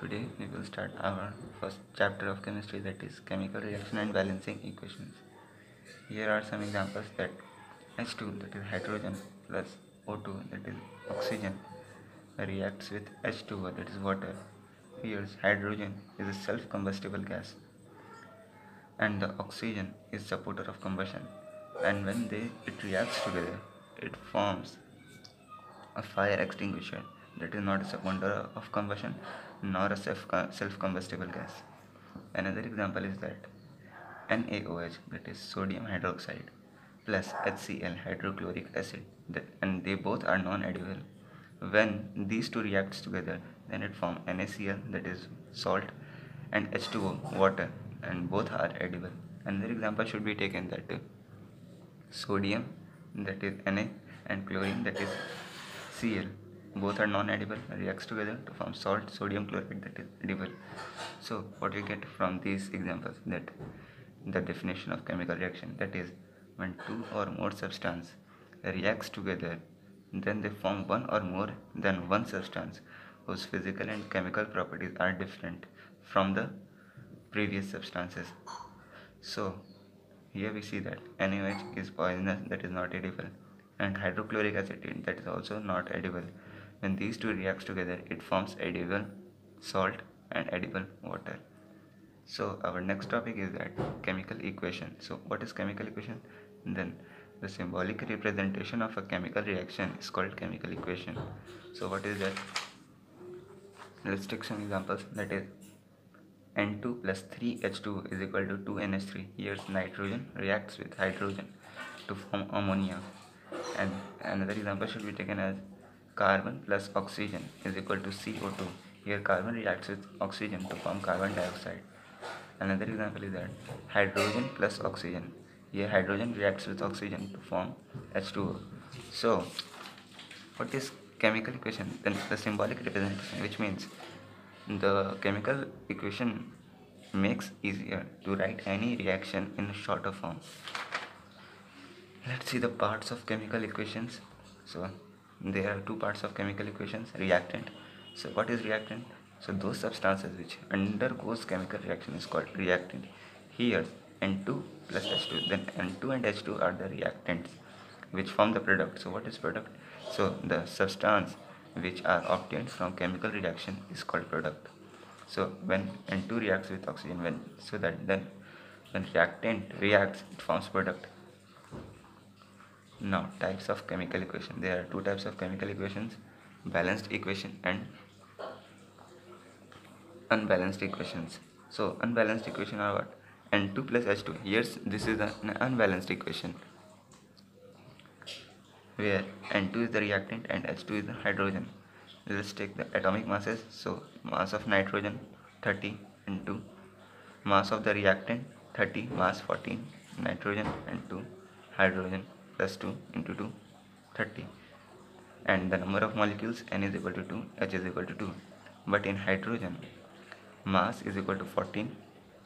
Today we will start our first chapter of chemistry, that is chemical reaction and balancing equations. Here are some examples: that H2, that is hydrogen, plus O2, that is oxygen, reacts with H2O, that is water. Here hydrogen is a self-combustible gas and the oxygen is supporter of combustion, and when it reacts together, it forms a fire extinguisher, that is not a seconder of combustion nor a self-combustible gas. Another example is that NaOH, that is sodium hydroxide, plus HCl, hydrochloric acid, and they both are non-edible. When these two reacts together, then it forms NaCl, that is salt, and H2O, water, and both are edible. Another example should be taken, that sodium, that is Na, and chlorine, that is Cl, both are non-edible, reacts together to form salt, sodium chloride, that is edible. So what we get from these examples, that the definition of chemical reaction, that is when two or more substance reacts together, then they form one or more than one substance whose physical and chemical properties are different from the previous substances. So here we see that NaOH is poisonous, that is not edible, and hydrochloric acid, that is also not edible. When these two reacts together, it forms edible salt and edible water. So our next topic is that chemical equation. So what is chemical equation? Then the symbolic representation of a chemical reaction is called chemical equation. So what is that? Let's take some examples. That is N2 plus 3H2 is equal to 2NH3. Here nitrogen reacts with hydrogen to form ammonia. And another example should be taken as carbon plus oxygen is equal to CO2. Here carbon reacts with oxygen to form carbon dioxide. Another example is that hydrogen plus oxygen. Here hydrogen reacts with oxygen to form H2O. So what is chemical equation? Then the symbolic representation, which means the chemical equation makes easier to write any reaction in shorter form. Let's see the parts of chemical equations. So there are two parts of chemical equations: reactant. So what is reactant? So those substances which undergoes chemical reaction is called reactant. Here N2 plus H2, then N2 and H2 are the reactants which form the product. So what is product? So the substance which are obtained from chemical reaction is called product. So when N2 reacts with oxygen, when reactant reacts, it forms product. Now types of chemical equation. There are two types of chemical equations: balanced equation and unbalanced equations. So unbalanced equation are what? N2 plus H2. Yes, this is an unbalanced equation where N2 is the reactant and H2 is the hydrogen. Let's take the atomic masses. So mass of nitrogen 30 into mass of the reactant 30, mass 14, nitrogen and 2, hydrogen plus 2 into 2, 30. And the number of molecules, N is equal to 2, H is equal to 2. But in hydrogen, mass is equal to 14,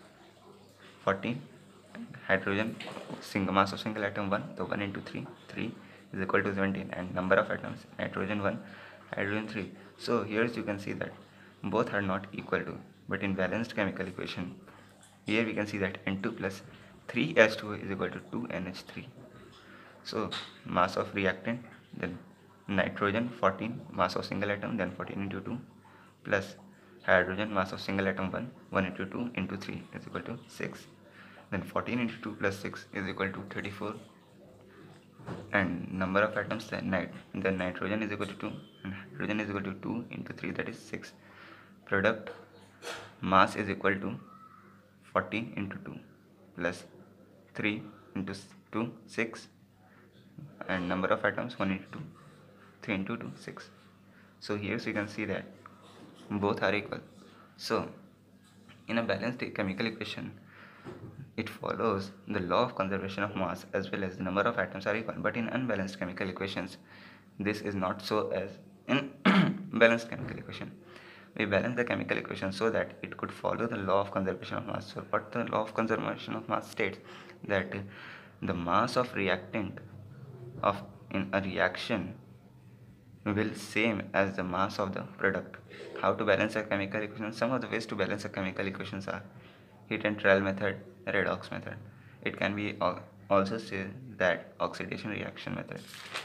hydrogen single mass of single atom 1, so 1 into 3, 3 is equal to 17, and number of atoms, nitrogen 1, hydrogen 3. So here you can see that both are not equal to, but in balanced chemical equation, here we can see that N2 plus 3H2 is equal to 2NH3. So mass of reactant, then nitrogen 14, mass of single atom, then 14 into 2, plus hydrogen mass of single atom 1, 1 into 2 into 3 is equal to 6. Then 14 into 2 plus 6 is equal to 34. And number of atoms, then nitrogen is equal to 2 and hydrogen is equal to 2 into 3, that is 6. Product mass is equal to 14 into 2 plus 3 into 2, 6, and number of atoms 1 into 2, 3 into 2, 6. So here you can see that both are equal. So in a balanced chemical equation, it follows the law of conservation of mass as well as the number of atoms are equal. But in unbalanced chemical equations, this is not so as in balanced chemical equation. We balance the chemical equation so that it could follow the law of conservation of mass. So what the law of conservation of mass states, that the mass of reactant of in a reaction will same as the mass of the product. How to balance a chemical equation? Some of the ways to balance a chemical equations are heat and trial method, redox method. It can be also said that oxidation reaction method.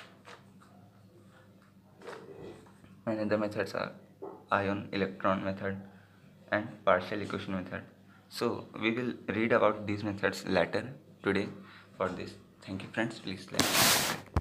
And other methods are ion electron method and partial equation method. So we will read about these methods later today. For this, thank you friends, please like.